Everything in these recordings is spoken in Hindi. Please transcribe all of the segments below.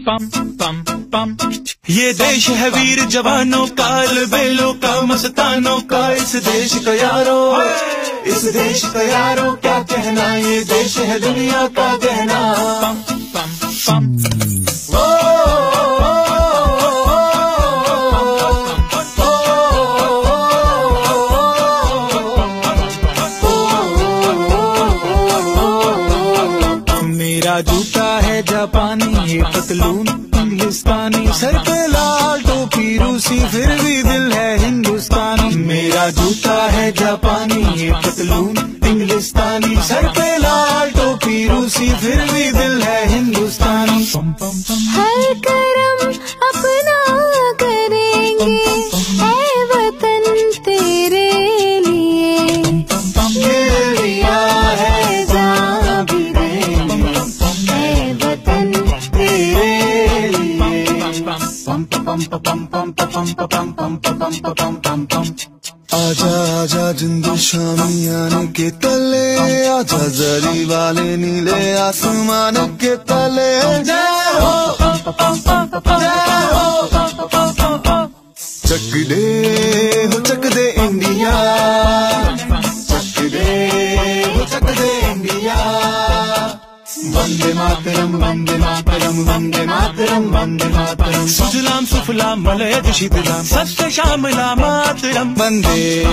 पम पम पम। ये देश है वीर जवानों का, बेलों का, मस्तानों का। इस देश का यारो, इस देश का यारो क्या कहना, ये देश है दुनिया का गहना। पम पम पम। मेरा जूता है जापानी, ये पतलून इंग्लिस्तानी, सर पे लाल टोपी रूसी, फिर भी दिल है हिंदुस्तानी। मेरा जूता है जापानी, ये पतलून इंग्लिस्तानी, सर पे लाल टोपी रूसी, फिर भी दिल है हिंदुस्तानी। हर करम अपना करेंगे, ऐ वतन तेरे लिए। दिया है जान भी देंगे, ऐ वतन तेरे लिए। पम पम पम पम पम पम पम पम पम पम। आजा आजा जिंदू शामियाने के तले, आजा जरी वाले नीले आसमान के तले। जय हो जय हो, चक दे इंडिया, चक दे इंडिया। वंदे मातरम वंदे मातरम वंदे मातरम वंदे मातरम। सुजलाम सुफलाम मलयज शीतलाम, सत्य श्यामला मातरम। वंदे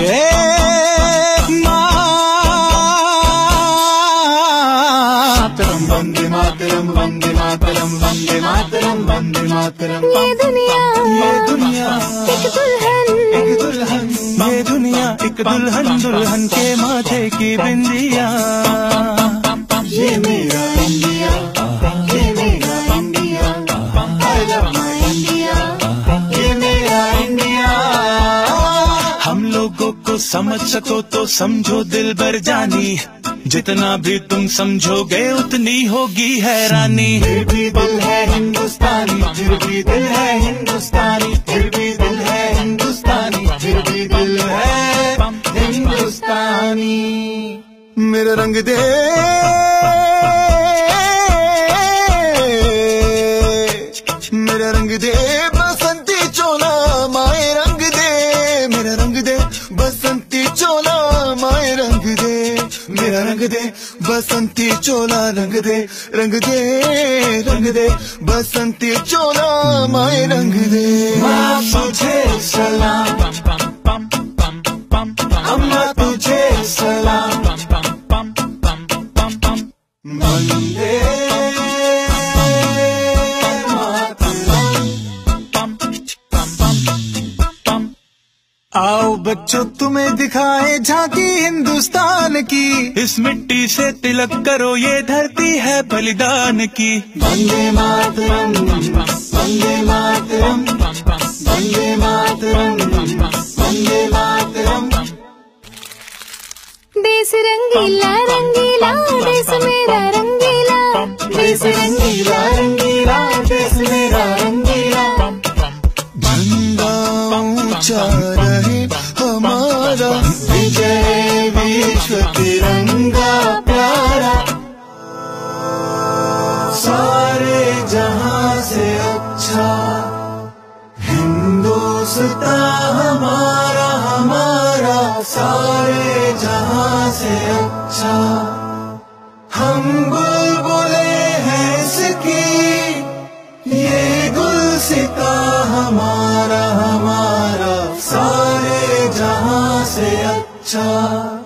मातरम वंदे मातरम वंदे मातरम वंदे मातरम वंदे मातरम। ये दुनिया एक दुल्हन, एक दुल्हन, ये दुनिया एक दुल्हन, दुल्हन के माथे की बिंदिया। ये मेरा इंडिया, ये मेरा India, I love my India, ये मेरा इंडिया। हम लोगों को समझ सको तो समझो दिल भर जानी, जितना भी तुम समझोगे उतनी होगी हैरानी। फिर भी दिल है हिंदुस्तानी, फिर भी दिल है हिंदुस्तानी, फिर भी दिल है हिंदुस्तानी, फिर भी दिल है हिंदुस्तानी। मेरा रंग दे, मेरा रंग दे बसंती चोला, माए रंग दे। मेरा रंग दे बसंती चोला, माए रंग दे। मेरा रंग दे बसंती चोला, रंग दे रंग दे रंग दे बसंती चोला, माए रंग दे। माँ तुझे सलाम, अम्मा तुझे सलाम। वंदे आओ बच्चों तुम्हें दिखाए झांकी हिंदुस्तान की, इस मिट्टी से तिलक करो ये धरती है बलिदान की। वंदे मातरम वंदे मातरम वंदे मातरम वंदे मातरम। देश रंगीला रंगीला, देश मेरा रंगीला, देश रंगीला रंगीला, देश मेरा रंगीला। झंडा ऊंचा रहे हमारा, विजय विश्व तिरंगा प्यारा। सारे जहां से अच्छा हिंदुस्तान हमारा, हमारा। सारे जहां से अच्छा हम बुलबुले हैं इसकी, ये गुलसिता हमारा, हमारा। सारे जहां से अच्छा